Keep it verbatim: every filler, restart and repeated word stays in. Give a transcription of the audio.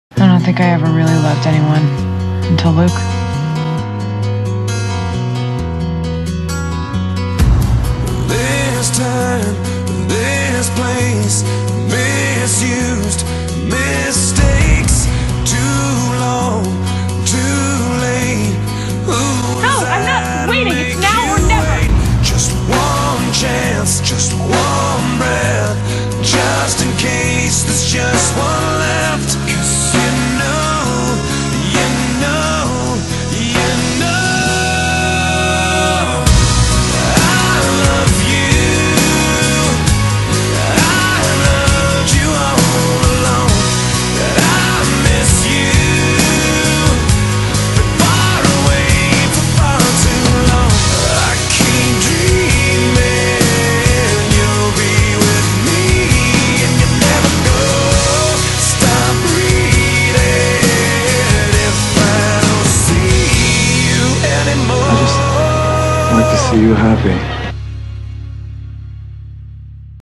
I don't think I ever really loved anyone until Luke. This time, this place, misused, mistakes, too long, too late. Who's No, I'm not waiting. It's now or never. wait? Just one chance, just one breath, just in case there's just one left. 'Cause you know, you know, you know I love you. I loved you all along. I miss you. Been far away for far too long. I keep dreaming you'll be with me, and you never go. Stop breathing if I don't see you anymore. I just like to see you happy.